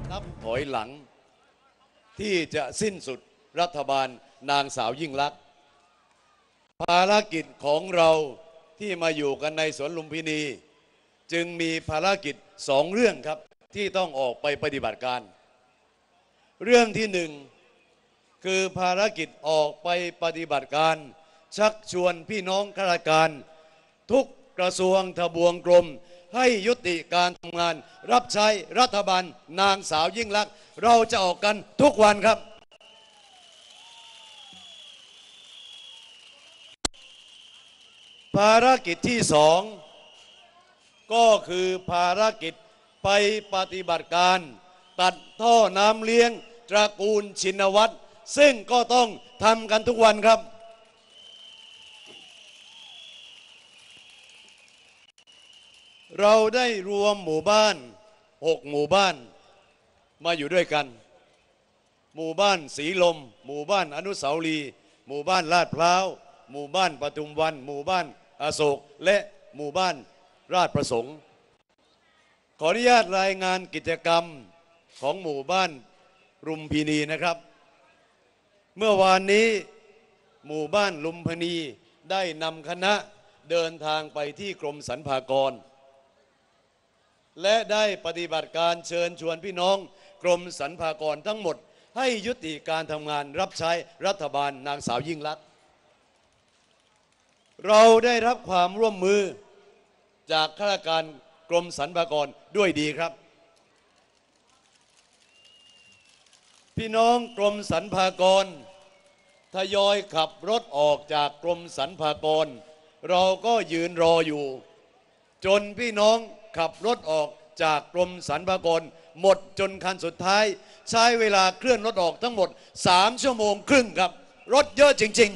นับถอยหลังที่จะสิ้นสุดรัฐบาลนางสาวยิ่งลักษณ์ภารกิจของเราที่มาอยู่กันในสวนลุมพินีจึงมีภารกิจ2 เรื่องครับที่ต้องออกไปปฏิบัติการเรื่องที่1คือภารกิจออกไปปฏิบัติการชักชวนพี่น้องข้าราชการทุกกระทรวงทบวงกรมให้ยุติการทำงานรับใช้รัฐบาลนางสาวยิ่งลักษณ์เราจะออกกันทุกวันครับภารกิจที่2ก็คือภารกิจไปปฏิบัติการตัดท่อน้ำเลี้ยงตระกูลชินวัตรซึ่งก็ต้องทำกันทุกวันครับเราได้รวมหมู่บ้าน6 หมู่บ้านมาอยู่ด้วยกันหมู่บ้านสีลมหมู่บ้านอนุสาวรีย์หมู่บ้านลาดพร้าวหมู่บ้านปทุมวันหมู่บ้านอโศกและหมู่บ้านราชประสงค์ขออนุญาตรายงานกิจกรรมของหมู่บ้านลุมพินีนะครับเมื่อวานนี้หมู่บ้านลุมพินีได้นำคณะเดินทางไปที่กรมสรรพากรและได้ปฏิบัติการเชิญชวนพี่น้องกรมสรรพากรทั้งหมดให้ยุติการทำงานรับใช้รัฐบาลนางสาวยิ่งลักษณ์เราได้รับความร่วมมือจากข้าราชการกรมสรรพากรด้วยดีครับพี่น้องกรมสรรพากรทยอยขับรถออกจากกรมสรรพากรเราก็ยืนรออยู่จนพี่น้องขับรถออกจากกรมสรรพากรหมดจนคันสุดท้ายใช้เวลาเคลื่อนรถออกทั้งหมด3 ชั่วโมงครึ่งครับรถเยอะจริง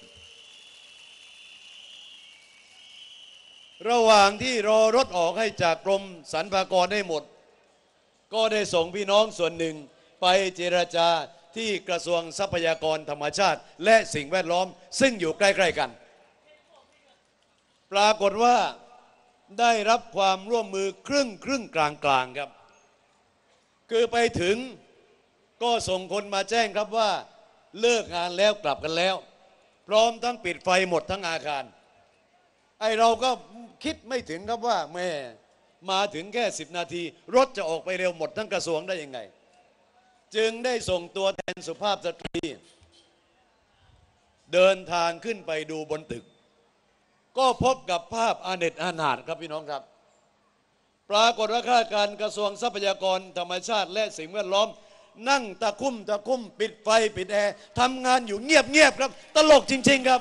ๆระหว่างที่รอรถออกให้จากกรมสรรพากรได้หมดก็ได้ส่งพี่น้องส่วนหนึ่งไปเจรจาที่กระทรวงทรัพยากรธรรมชาติและสิ่งแวดล้อมซึ่งอยู่ใกล้ๆกันปรากฏว่าได้รับความร่วมมือครึ่งกลางครับคือไปถึงก็ส่งคนมาแจ้งครับว่าเลิกงานแล้วกลับกันแล้วพร้อมทั้งปิดไฟหมดทั้งอาคารไอเราก็คิดไม่ถึงครับว่าแม่มาถึงแค่10 นาทีรถจะออกไปเร็วหมดทั้งกระทรวงได้ยังไงจึงได้ส่งตัวแทนสุภาพสตรีเดินทางขึ้นไปดูบนตึกก็พบกับภาพอาเนจอานาถครับพี่น้องครับปรากฏว่าข้าราชการกระทรวงทรัพยากรธรรมชาติและสิ่งแวดล้อมนั่งตะคุ่มปิดไฟปิดแอร์ทำงานอยู่เงียบครับตลกจริงๆครับ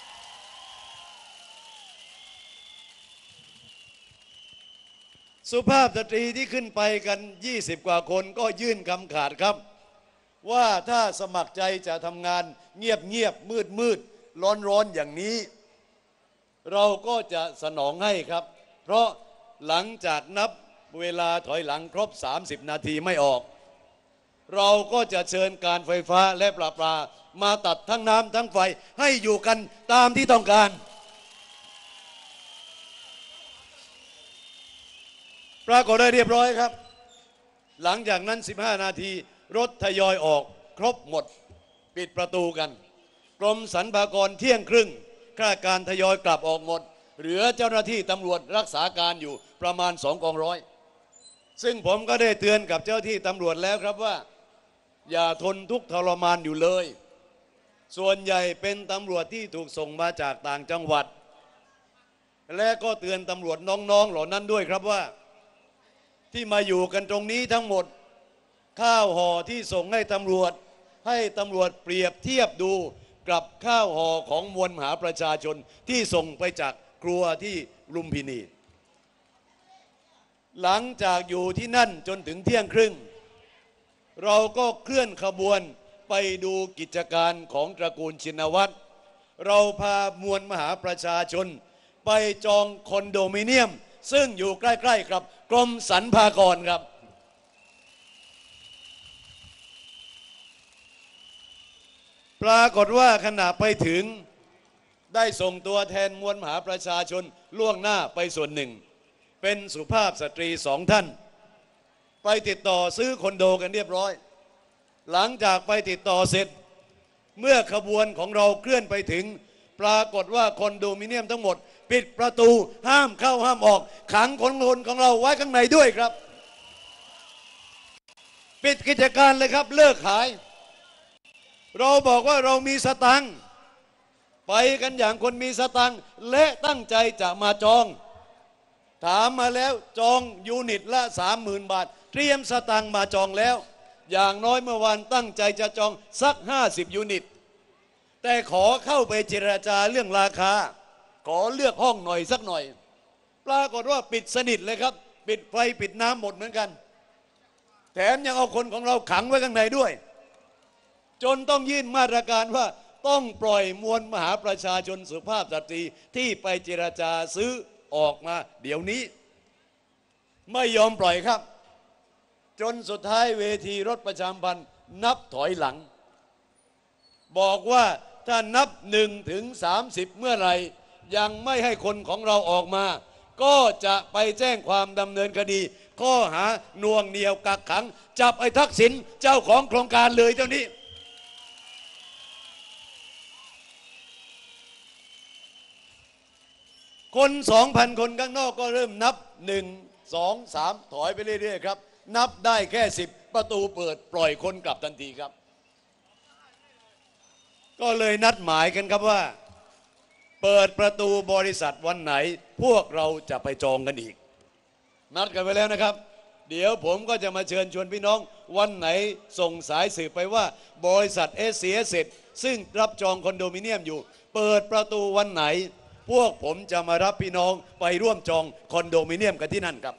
สุภาพสตรีที่ขึ้นไปกัน20 กว่าคนก็ยื่นคำขาดครับว่าถ้าสมัครใจจะทำงานเงียบมืดร้อนอย่างนี้เราก็จะสนองให้ครับเพราะหลังจากนับเวลาถอยหลังครบ30 นาทีไม่ออกเราก็จะเชิญการไฟฟ้าและประปามาตัดทั้งน้ำทั้งไฟให้อยู่กันตามที่ต้องการปรากฏได้เรียบร้อยครับหลังจากนั้น15 นาทีรถทยอยออกครบหมดปิดประตูกันกรมสรรพากรเที่ยงครึ่งข้าราชการทยอยกลับออกหมดเหลือเจ้าหน้าที่ตำรวจรักษาการอยู่ประมาณ2 กองร้อยซึ่งผมก็ได้เตือนกับเจ้าที่ตำรวจแล้วครับว่าอย่าทนทุกข์ทรมานอยู่เลยส่วนใหญ่เป็นตำรวจที่ถูกส่งมาจากต่างจังหวัดและก็เตือนตำรวจน้องๆเหล่านั้นด้วยครับว่าที่มาอยู่กันตรงนี้ทั้งหมดข้าวห่อที่ส่งให้ตำรวจเปรียบเทียบดูกับข้าวห่อของมวลมหาประชาชนที่ส่งไปจากครัวที่ลุมพินีหลังจากอยู่ที่นั่นจนถึงเที่ยงครึ่งเราก็เคลื่อนขบวนไปดูกิจการของตระกูลชินวัตรเราพามวลมหาประชาชนไปจองคอนโดมิเนียมซึ่งอยู่ใกล้ๆกับกรมสรรพากรครับปรากฏว่าขณะไปถึงได้ส่งตัวแทนมวลมหาประชาชนล่วงหน้าไปส่วนหนึ่งเป็นสุภาพสตรี2 ท่านไปติดต่อซื้อคอนโดกันเรียบร้อยหลังจากไปติดต่อเสร็จเมื่อขบวนของเราเคลื่อนไปถึงปรากฏว่าคอนโดมิเนียมทั้งหมดปิดประตูห้ามเข้าห้ามออกขังคนของเราไว้ข้างในด้วยครับปิดกิจการเลยครับเลิกขายเราบอกว่าเรามีสตังค์ไปกันอย่างคนมีสตังค์และตั้งใจจะมาจองถามมาแล้วจองยูนิตละ 30,000 บาทเตรียมสตังค์มาจองแล้วอย่างน้อยเมื่อวานตั้งใจจะจองสัก50ยูนิตแต่ขอเข้าไปเจรจาเรื่องราคาขอเลือกห้องหน่อยสักหน่อยปรากฏว่าปิดสนิทเลยครับปิดไฟปิดน้ำหมดเหมือนกันแถมยังเอาคนของเราขังไว้ข้างในด้วยจนต้องยื่นมาตรการว่าต้องปล่อยมวลมหาประชาชนสุภาพสตรีที่ไปเจรจาซื้อออกมาเดี๋ยวนี้ไม่ยอมปล่อยครับจนสุดท้ายเวทีรถประชาสัมพันธ์นับถอยหลังบอกว่าถ้านับ1 ถึง 30เมื่อไหร่ยังไม่ให้คนของเราออกมาก็จะไปแจ้งความดำเนินคดีข้อหาหน่วงเหนี่ยวกักขังจับไอ้ทักษิณเจ้าของโครงการเลยเจ้านี้คน 2,000 คนข้างนอกก็เริ่มนับ1 2 3ถอยไปเรื่อยๆครับนับได้แค่10ประตูเปิดปล่อยคนกลับทันทีครับก็เลยนัดหมายกันครับว่าเปิดประตูบริษัทวันไหนพวกเราจะไปจองกันอีกนัดกันไปแล้วนะครับเดี๋ยวผมก็จะมาเชิญชวนพี่น้องวันไหนส่งสายสืบไปว่าบริษัทSCSซึ่งรับจองคอนโดมิเนียมอยู่เปิดประตูวันไหนพวกผมจะมารับพี่น้องไปร่วมจองคอนโดมิเนียมกันที่นั่นครับ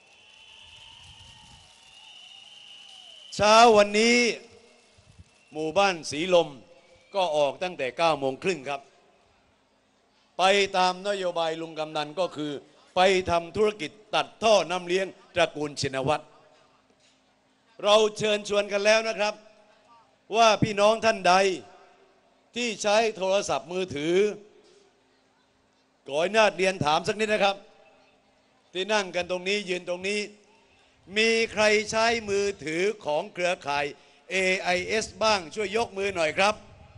เช้าวันนี้หมู่บ้านสีลมก็ออกตั้งแต่9:30ครับไปตามนโยบายลุงกำนันก็คือไปทำธุรกิจตัดท่อน้ำเลี้ยงตระกูลชินวัตรเราเชิญชวนกันแล้วนะครับว่าพี่น้องท่านใดที่ใช้โทรศัพท์มือถือขออนุญาตเรียนถามสักนิดนะครับที่นั่งกันตรงนี้ยืนตรงนี้มีใครใช้มือถือของเครือข่าย AIS บ้างช่วยยกมือหน่อยครับ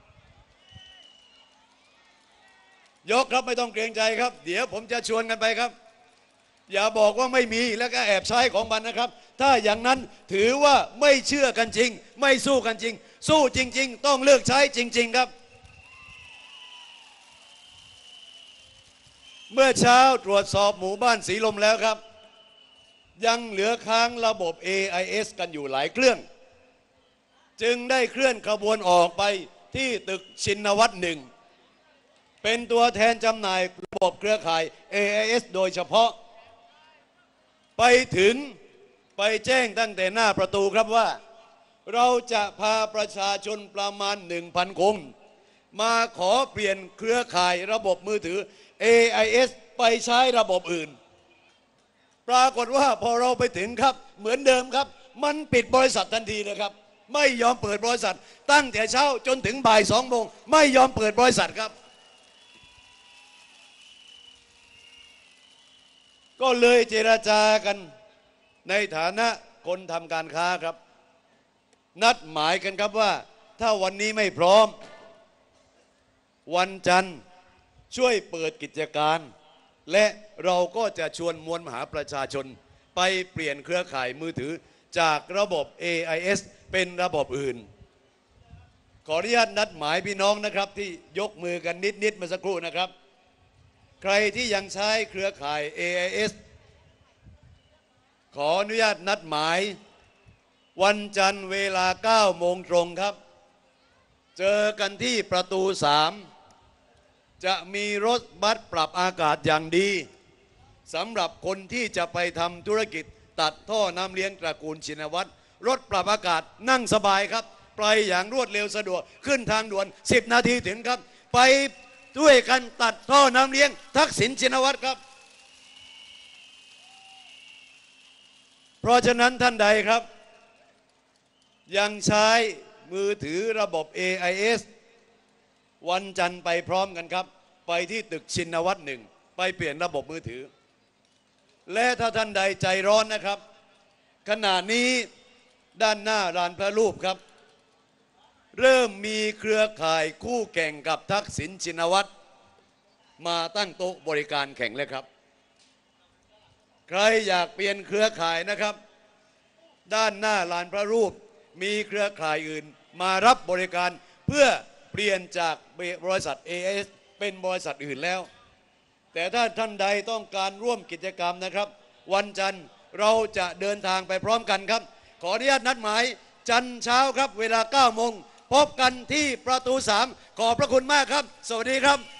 ยกครับไม่ต้องเกรงใจครับเดี๋ยวผมจะชวนกันไปครับอย่าบอกว่าไม่มีแล้วก็แอบใช้ของมันนะครับถ้าอย่างนั้นถือว่าไม่เชื่อกันจริงไม่สู้กันจริงสู้จริงๆต้องเลิกใช้จริงๆครับเมื่อเช้าตรวจสอบหมู่บ้านสีลมแล้วครับยังเหลือค้างระบบ AIS กันอยู่หลายเครื่องจึงได้เคลื่อนขบวนออกไปที่ตึกชินวัตร1เป็นตัวแทนจำหน่ายระบบเครือข่าย AIS โดยเฉพาะไปถึงไปแจ้งตั้งแต่หน้าประตูครับว่าเราจะพาประชาชนประมาณ 1,000 คนมาขอเปลี่ยนเครือข่ายระบบมือถือ AIS ไปใช้ระบบอื่นปรากฏว่าพอเราไปถึงครับเหมือนเดิมครับมันปิดบริษัททันทีเลยครับไม่ยอมเปิดบริษัทตั้งแต่เช้าจนถึงบ่าย2 โมงไม่ยอมเปิดบริษัทครับก็เลยเจรจากันในฐานะคนทำการค้าครับนัดหมายกันครับว่าถ้าวันนี้ไม่พร้อมวันจันทร์ช่วยเปิดกิจการและเราก็จะชวนมวลมหาประชาชนไปเปลี่ยนเครือข่ายมือถือจากระบบ AIS เป็นระบบอื่นขออนุญาตนัดหมายพี่น้องนะครับที่ยกมือกันนิดๆเมื่อสักครู่นะครับใครที่ยังใช้เครือข่าย AIS ขออนุญาตนัดหมายวันจันทร์เวลา 9 โมงตรงครับเจอกันที่ประตู 3จะมีรถบัสปรับอากาศอย่างดีสำหรับคนที่จะไปทำธุรกิจตัดท่อน้ำเลี้ยงตระกูลชินวัตรรถปรับอากาศนั่งสบายครับไปอย่างรวดเร็วสะดวกขึ้นทางด่วน10 นาทีถึงครับไปด้วยกันตัดท่อน้ำเลี้ยงทักษิณชินวัตรครับเพราะฉะนั้นท่านใดครับยังใช้มือถือระบบ AIS วันจันทร์ไปพร้อมกันครับไปที่ตึกชินวัตร1ไปเปลี่ยนระบบมือถือและถ้าท่านใดใจร้อนนะครับขณะนี้ด้านหน้าลานพระรูปครับ เริ่มมีเครือข่ายคู่แข่งกับทักษิณชินวัตรมาตั้งโต๊ะบริการแข่งเลยครับ ใครอยากเปลี่ยนเครือข่ายนะครับ ด้านหน้าลานพระรูปมีเครือข่ายอื่นมารับบริการเพื่อเปลี่ยนจากบริษัท AIS เป็นบริษัทอื่นแล้ว แต่ถ้าท่านใดต้องการร่วมกิจกรรมนะครับ วันจันทร์เราจะเดินทางไปพร้อมกันครับ ขออนุญาตนัดหมายจันทร์เช้าครับเวลา 9 โมงพบกันที่ประตู 3 ขอบพระคุณมากครับ สวัสดีครับ